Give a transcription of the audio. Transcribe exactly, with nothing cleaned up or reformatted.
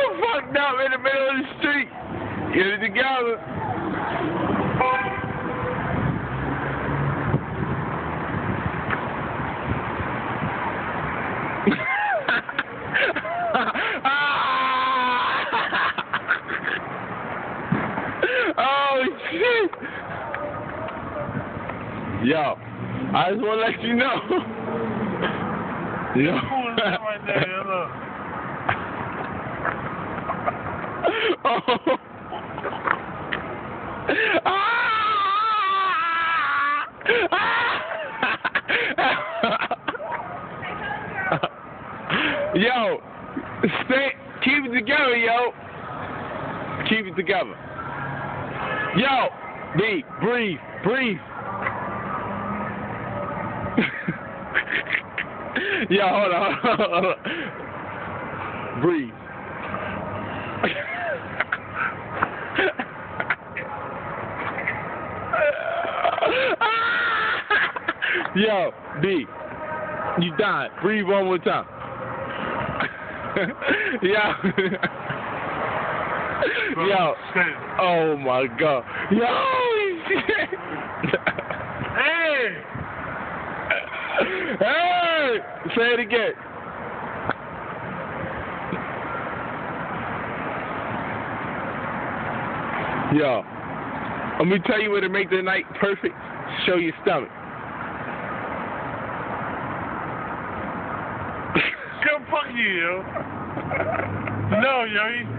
fucked up in the middle of the street. Get it together. Oh shit! Yo, I just want to let you know. Yo. Right there, yo, look. Oh. Ah! Yo, stay, keep it together, yo. Keep it together. Yo, B, breathe, breathe. Yo, hold on, hold on, hold on. Breathe. Yo, B, you died. Breathe one more time. Yo. Yo. Oh my God. Yo. Hey. Hey. Say it again. Yo. Let me tell you what to make the night perfect. Show your stomach. Come fuck you, yo. No, yo.